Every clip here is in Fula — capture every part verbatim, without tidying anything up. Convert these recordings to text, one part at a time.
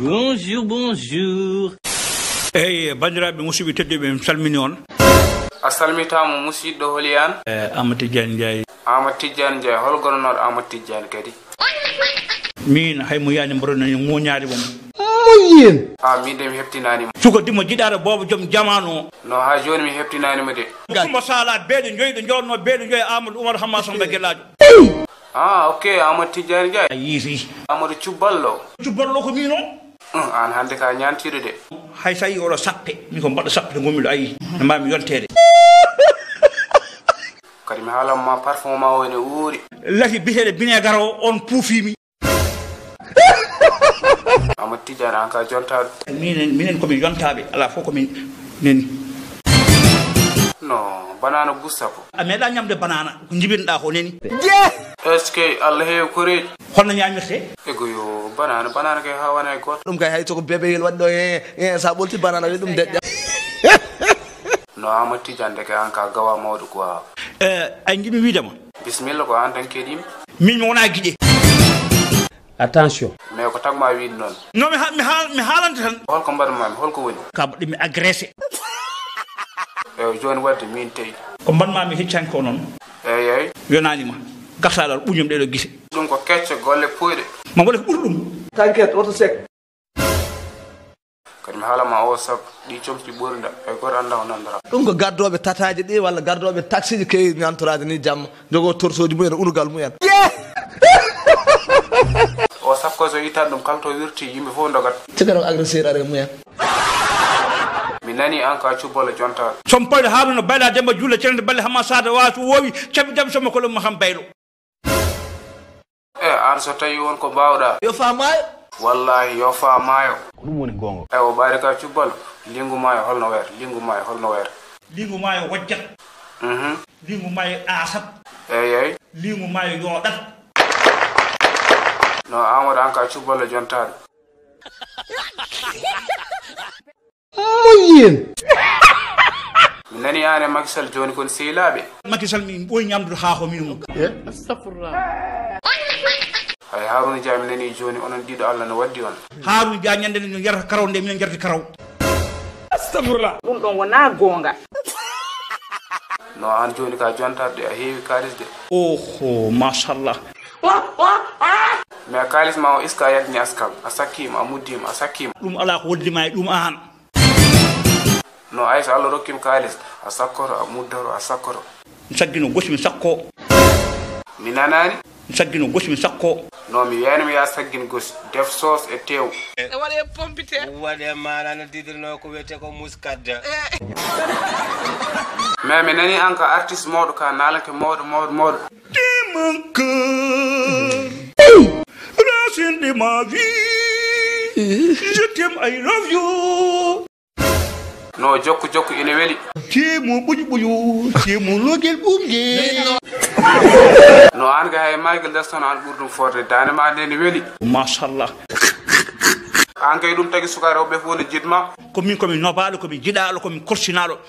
Bonjour, bonjour. Hey, bandiraɓe musidɓe tedduɓe mi salmini on. A salmitama musidɗo holi an? Eh, Amadou Tidiane Ndiaye. Amadou Tidiane Ndiaye, hol gonnoɗo Amadou Tidiane kadi? Min hay mo yani mboɗonani ŋoñaade mom. Moyen. Ah, min de mi heptinanimo. Suko dimo jiɗaɗo bobo joom jamanu. No ha joni mi heptinanimo de. Kumba Salat beeɗo joyi ɗo jolno beeɗo joyi Amadou Oumar Hamma Samba Guelladio. Ah, ok, Amadou Tidiane Ndiaye. A yiiti. Amadou Cubballo. Cubballo ko min o? An hande ka ñantiɗo de. Hay sa yi oɗo sappe min ko mbaɗɗo sappe to gommiɗo ayi ne mbami yontede. Kadi mi haalanma parfum ma o ene uuri. Lati biteɗe binégar o on puufimi. Amadou Tidiane an ka jontaɗo. Minen minen komin yontaɓe ala fof komin neni. Non, banana gusta ko. A meeɗa ñamde banana ko jibinɗa ko neni. Est ce que Allah heewi koreji? Holno ñamirte? Ego yo banana banana kay ha wona e goto. Ɗum kay hay soko bébé yel waɗɗo e sa ɓolti banana wi ɗum deƴƴa. No Amadou Tidiane de kay an ka gawa mawɗo quoi. Eh, ay jiɗmi wiidema. Bismillah ko an tan keɗimi. Min mi wona guiɗe. Attention. Mais ko tagma wiide noon. Non mi ha mi ha mi haalante tan. Holko mbaɗmami holko woni? Ka baɗɗimi agressé. Eyi joni wadde min tawi. Ko mbanmami heccani ko noon. Eyi eyi. Yonanima. Gartaɗo ɓuñum ɗeɗo guise. Ɗum ko kecce golle puyɗe. Ma wole ko ɓuri ɗum. T'inquiète, oto sek. Kadi mi haalama o saabu ɗi comti ɓurda e goto anda ko nandora. Ɗum ko gardoɓe tataji ɗi walla gardoɓe taxi ji kewi ñantorade ni jamma jogo torsoji mumen unugal mumen. O sappo so yitan ɗum kala to wirti yimɓe fof dogat. Cikano agresseur are mumen. Mi nani an ka Cubballo jontaɗo. Somo pawde Harouna Bayla Demba Juula Cenende Balle Hamma Sada wasu wowi caɓi jaɓi somo ko ɗum mo ham baylo. E an so tawi won ko mbawɗa. Yo famayo. Wallahi yo famayo. Ko ɗum woni gonga. E o ɓaari ka Cubballo lingu mayo holno wayata lingu mayo holno wayata. Lingu mayo wojjat. Mhm. Lingu mayo asat. Eyi eyi. Lingu mayo yoɗat. No Amadou an ka Cubballo jontaɗo. Moyen. Mi nani an e Macky Sall joni kon sehilaɓe. Macky Sall min ɓoyi ñamdude haako min mum. Hay Harouna Dia mi nani joni onon ɗiɗo Allah no waddi on. Harouna Dia ñande nde yarata karaw nde minen jarti karaw. Astagfirullah. Ɗum ɗon wona gonga. No an joni ka jontaɗo a heewi kalis de. Oho machallah. Mais kalis ma o iska yaltini askam a sakkima a muddima a sakkima. Ɗum ala ko woddima e ɗum an. No ayso Allah rokkima kalis a sakkoto a muddoro a sakkoto. Mi saggino gosi mi sakko. Mi nanani? Mi saggino gosi mi sakko. No mi wiyani ya saggin gosi def sauce e tew. E waɗe pompite. Waɗe mana no didirno ko wiyete ko muscade. Mais mi nani an ka artiste mawɗo ka nalanke mawɗo mawɗo mawɗo. T'es mon cœur, racine de ma vie, je t'aime, I love you. No jokku jokku ina weli. T'es mon buju buju, t'es mon logel bumje. No an ga hay Michael Jackson an ɓurɗum forde dane ma nde ne weli. Machallah. An kay ɗum tagi sukare rewɓe fof ne jiɗma. Komin komin nobaɗo komin jiɗaɗo komin korsinaɗo.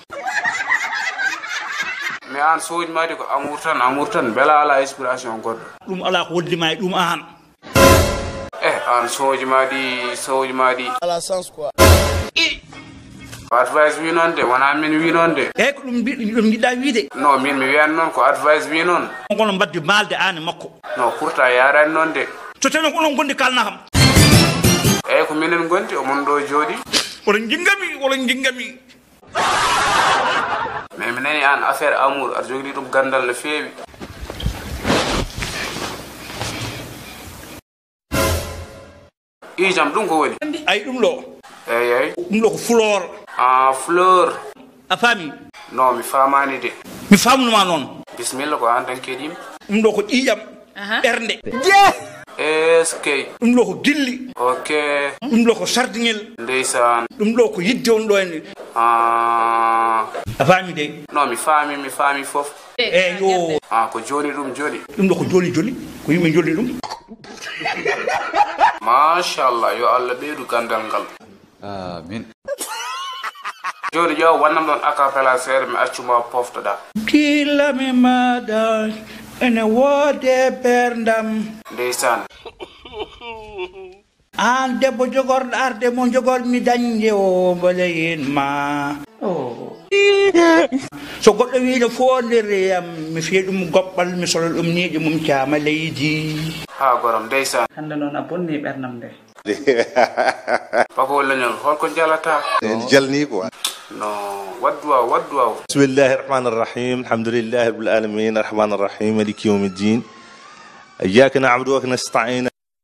Mais an soji madi ko amour tan amour tan bela ala inspiration goɗɗo. Ɗum ala ko woddima e ɗum an. Eh an soji madi soji madi. À la sens quoi. Advice wi noon de wona min wi noon de. Eyyi ko ɗum ɗum jiɗɗa wiide. Non min mi wiyani noon ko advice wi noon. Gono mbadde malde an e makko. Non pourtant yarani noon de. So tawi ko onon gondi kalna kam. Eyyi ko minen gondi omon ɗo jooɗi. Oɗon jinggami oɗon jinggami. Mais mi nani an affaire amour aɗa jogui ɗum gandal no feewi. Ijam ɗum ko woni? Ay ɗum ɗo. Eyyi eyyi. Ɗum ɗo ko fleur. Ah fleur. A faami? Non mi famani de. Mi famnuma noon. Bisimilla ko an tan keɗimi. Ɗum ɗo ko ƴiƴam ɓernde. Est-ce que. ɗum ɗo ko gilli. Ok. ɗum ɗo ko sardiŋel. Ndeysan. ɗum ɗo ko yidde on ɗo en. Ah. A faami de? Non mi faami mi faami fof. Eyi yo. Ah ko joni ɗum joni. ɗum ɗo ko joli joli ko yimɓe jolni ɗum. Machallah yo Allah ɓeydu gandal ngal. Amin. Joni ƴeew wannam ɗon acapella seeɗa mi accuma poftoɗa. Killami maɗa ene woode berndam. Ndeysan. an debbo jogorɗo arde mo jogormi dañde o mbaleyen ma so goɗɗo wiino fondireyam mi fiya ɗum goɓɓal mi solo ɗum niiƴe mum caama leydi ha goram ndeysan hande noon a bonni ɓernam nde bako leñol holko jalata en jalni quoi no waddu waw waddu waw bismillahi rahmani rahim alhamdulillahi rabbil alamin arrahmani rahim maliki yawmiddin iyyaka na'budu wa iyyaka nasta'in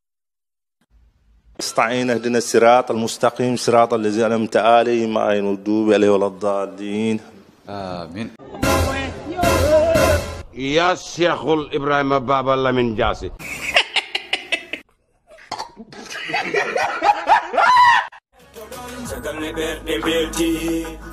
استعين اهدنا الصراط المستقيم صراط الذين أنعمت عليهم غير المغضوب عليهم ولا الضالين آمين يا شيخ إبراهيم بابا الله من جاسي Sagal ne ber de belti